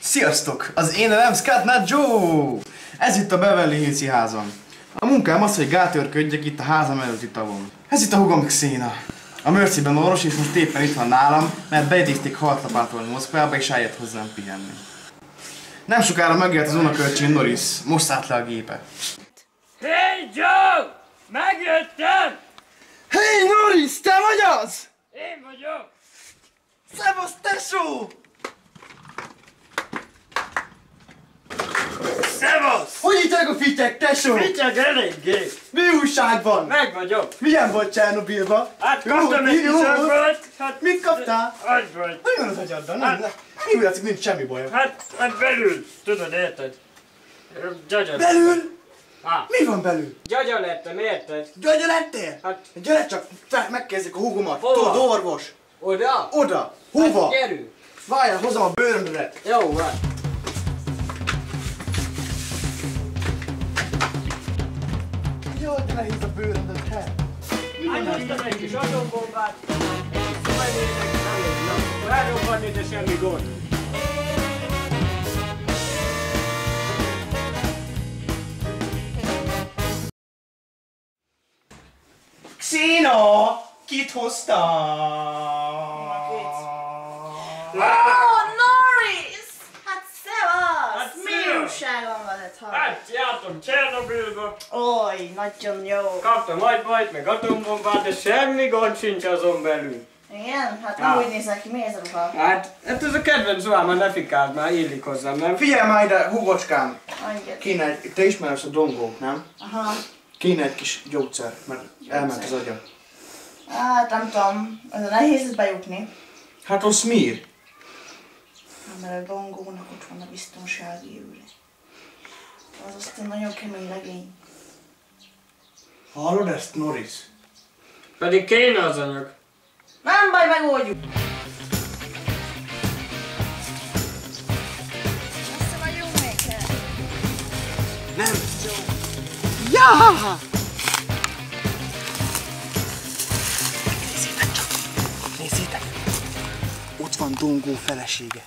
Sziasztok! Az én nevem Scatnut Joe! Ez itt a Beverly Hills-i házam. A munkám az, hogy gátőrködjek itt a házam előtti tavon. Ez itt a húgom Xena. A Mercyben orvos, és most éppen itt van nálam, mert beidézték haltlapátolni Moszkvába, és eljött hozzám pihenni. Nem sokára megjelent az unokölcsém Norris. Most szállt le a gépe. Hey Joe! Megjöttem! Hey Norris, te vagy az? Én vagyok! Szevasz, tesó! Szevasz! Hogy hívják a fityek, tesó? Fityeg eléggé! Mi újság van? Meg vagyok! Milyen volt Csernobilban? Hát kaptam egy kis agybolt! Hát, mit kaptál? agybolt! Mi van az agyaddal? Nem, mi úgy látszik, nincs semmi bajom. Hát belül, tudod, érted? Gyagya. Belül? Á. Mi van belül? Gyagya lettem, érted? Gyagya lettél? Hát. Gyere csak, megkezdjük a húgomat. Hova? Tudod, orvos. Oda? Oda. Hova? Hát gyerünk! Várjál, hozom a bőrömödet. Jó, van. Jaj, de nehéz a bőrömödet, he. Hát hoztam egy kis atombombát. Majd nézek, nem értem. Rárobbanni, de semmi gond. Xena! Kit hoztam? Norris! Hát szevasz! Hát Mi szia! újságon van ez hallani? Hát jártam Csernobilba. Oly, nagyon jó. Kaptam agybajt, meg atombombát, de semmi gond sincs azon belül. Igen? Hát nem úgy nézek ki, mi ez a ruha? Hát ez a kedvenc ruhám, már ne fikáld, már illik hozzám, nem? Figyelj már ide, húgocskám. Mondjad. Kéne egy, te ismersz a dongót, nem? Aha. Kéne egy kis gyógyszer, mert elment az agya. Hát nem tudom, ez a nehéz bejutni. Hát az miért? Mert a dongónak ott van a biztonsági őre. Az aztán nagyon kemény legény. Hallod ezt, Norris? Pedig kéne az anyag. Nem baj, megoldjuk! Azt vagy jó maker. Nem. Ja! Nézzétek csak! Nézzétek! Ott van Dongó felesége.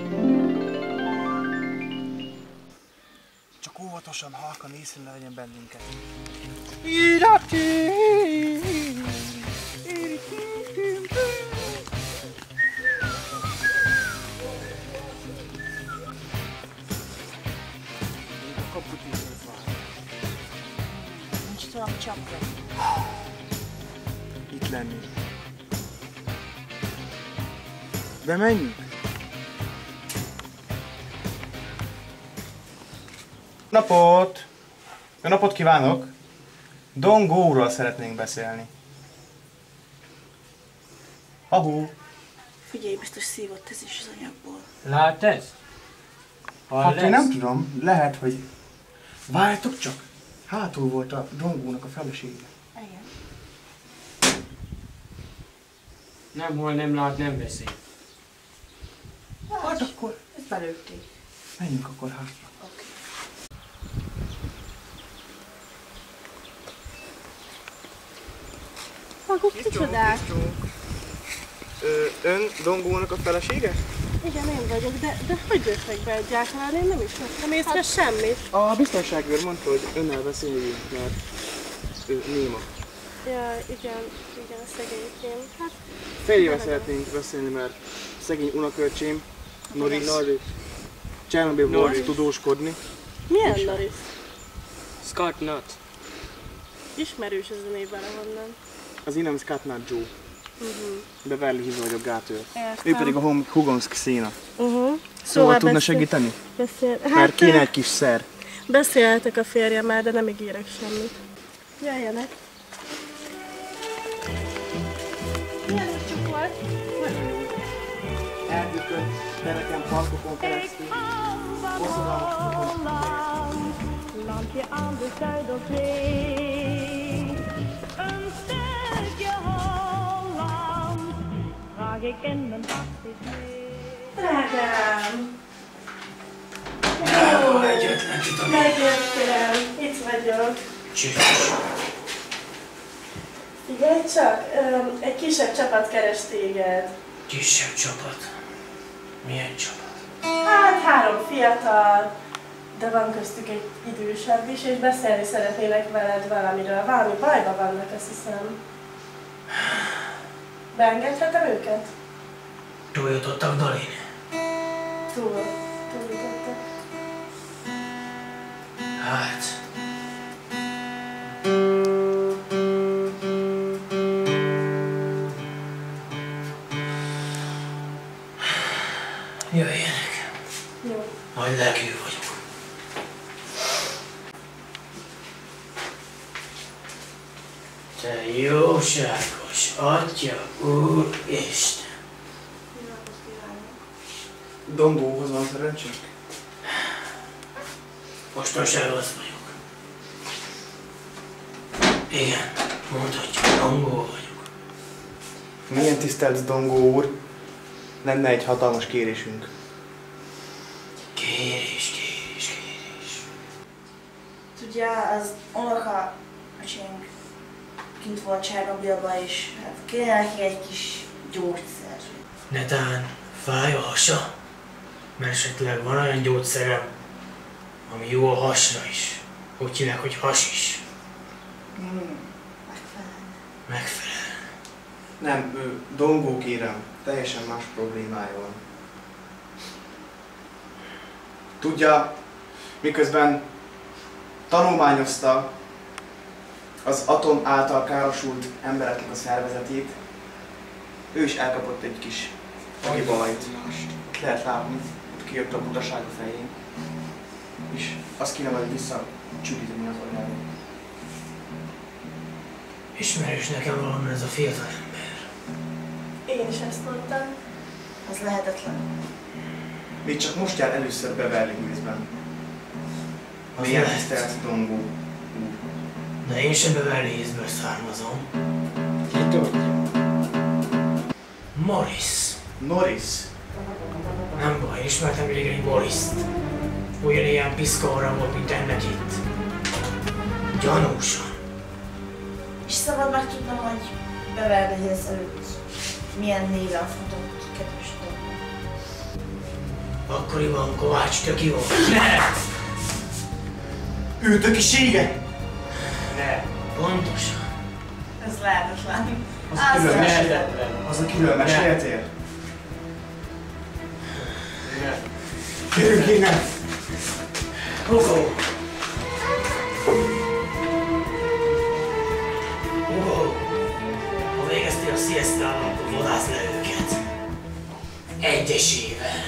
Csak óvatosan, halkan észre ne legyen bennünket. Nincs tudom csapra. Itt lenni. Bemenjünk? Napot! Jó napot kívánok! Dongóról szeretnénk beszélni. Ahú! Figyelj, biztos szívott ez is az anyagból. Lát ez? Hát én nem tudom, lehet, hogy... Várjátok csak! Hátul volt a Dongónak a felesége. Igen. Nem hol nem lát, nem beszél. Hát akkor Ezt belőtték. menjünk akkor hátra. Oké. Maguk kicsodák? Ön Dongónak a felesége? Igen, én vagyok, de hogy jöttek be egyáltalán? Én nem is vettem észre semmit. A biztonságőr mondta, hogy önnel beszéljünk, mert ő néma. Ja, igen, szegénykém. Hát, Fél éve szeretnénk beszélni, mert szegény unokölcsém, Norris, Csernobilból volt tudóskodni. milyen Norris? Scatnut. Ismerős ez a név valahonnan. Az én nevem Scatnut Joe. Beverly Hills vagyok gátőr. Értem. Ő pedig a húgom Xena. Szóval tudna segíteni? Hát, Mert kéne egy kis szer. beszéltek a férjemmel, de nem ígérek semmit. Jöjjenek. Milyen útjuk volt? Erdőkön, tereken, parkokon keresztül. Lampje aan de Zuiderzee, een stukje Holland, draag ik in mijn bakjes mee. Drágám! Ó, egyetlen tudom. Megjöttél! Itt vagyok. Csüss. Figyelj csak, egy kisebb csapat keres téged. Kisebb csapat. Milyen csapat? Hát 3 fiatal, de van köztük egy idősebb is, és beszélni szeretnének veled valamiről. Valami bajban vannak, azt hiszem. Beengedhetem őket? Túljutottak, Dalin? Túljutottak. Hát... Jöjjenek. Jó. Majd lelkű vagyok. Te jóságos Atya, Úristen! Dongóhoz van szerencsénk? Mostanság az vagyok. Igen, mondhatjuk, Dongó vagyok. Milyen tisztelt Dongó úr? Lenne egy hatalmas kérésünk. Kérés. Tudja, az unoka öcsénk kint volt Csernobylban, és hát kéne neki egy kis gyógyszer. Netán fáj a hasa? Mert esetleg van olyan gyógyszerem, ami jó a hasra is. Úgy hívják, hogy hasis. Megfelel. Nem, Dongó kérem, teljesen más problémája van. Tudja, miközben tanulmányozta az atom által károsult embereknek a szervezetét, ő is elkapott egy kis agibajt. Lehet látni, ott kijött a butaság a fején. És azt kéne majd visszacsülíteni az agyába. Ismerős nekem valami ez a fiatal ember. Én is ezt mondtam. Az lehetetlen. Még csak most jár először Beverly Hillsben. Az Milyen lehet. tisztelt Dongó úr. De én sem Beverly Hillsből származom. Ki tudja? Morris. Norris. Nem baj, ismertem régen egy Morrist. Ugyanilyen piszka volt, mint ennek itt. Gyanúsan. És szabad megtudnom, hogy Beverly Hills előtt milyen néven futott kedves Dongó. Akkoriban Kovács Töki volt. Ne! Ő tökisége? Ne! Pontosan. Ez lehetetlen. Az a külön Lehetetlen. Az a külön mesélt ér? Ne! Gyerünk innen! Hugo! Hugo! Ha végeztél a siestával, akkor vadász le őket. Egyesével.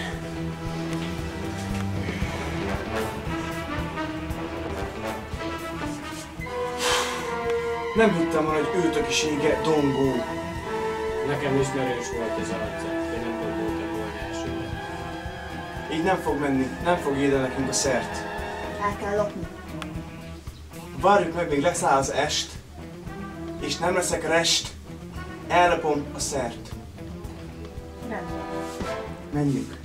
Nem hittem volna, hogy ő tökisége Dongó. Nekem ismerős volt ez arca, de nem gondoltam volna elsőre. Így nem fog menni, nem fog írni nekünk a szert. El kell lopni. Várjuk meg, még leszáll az est, és nem leszek rest, elrapom a szert. Rendben. Menjünk.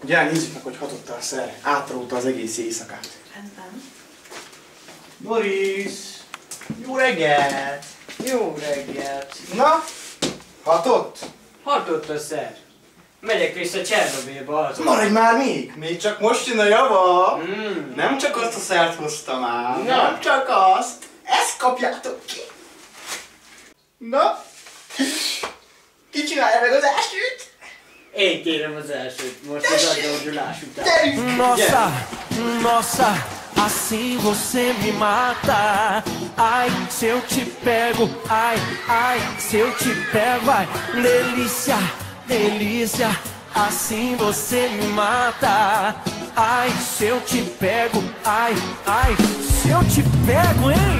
Gyere, nézzük meg, hogy hatott a szer. Átróta az egész éjszakát. Rendben. Boris! Jó reggelt! Jó reggelt! Na, hatott? Hatott a szer. Megyek vissza Csernobilba azon. Maradj már még! Még csak most jön a java! Mm. Nem csak azt a szert hoztam ám. Na. Nem csak azt! Ezt kapjátok ki! Na? Ki csinálja meg az elsőt? Én kérem az elsőt, most az agyongyulás után. Gyerünk! Nossa, nossa, assim você me mata. Ai, se eu te pego, ai, ai, se eu te pego, ai, delícia, delícia, assim você me mata. Ai, se eu te pego, ai, ai, se eu te pego, hein?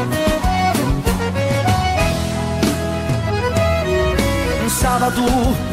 Sábado